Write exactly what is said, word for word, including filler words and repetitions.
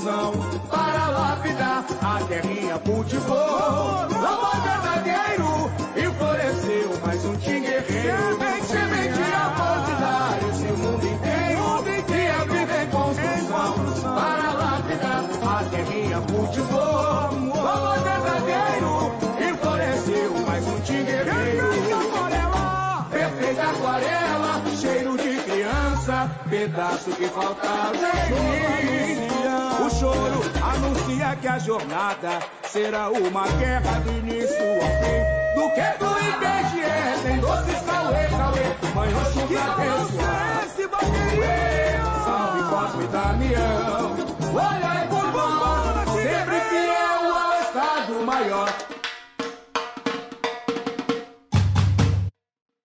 construção para lapidar a terrinha cultivou. Louvor verdadeiro e floresceu mais um tim guerreiro. Semente a ponte dar esse mundo inteiro. E a vida em construção para lapidar a terrinha cultivou. Louvor verdadeiro e floresceu mais um tim guerreiro. Perfeita aquarela, cheiro de criança, pedaço que faltava em mim. O choro anuncia que a jornada será uma guerra do início ao fim. Do que do I B G E tem doces Cauê, Cauê, mãe Oxum pessoal. Salve Cosme e Damião, olha aí por bom, sempre fiel ao Estado Maior.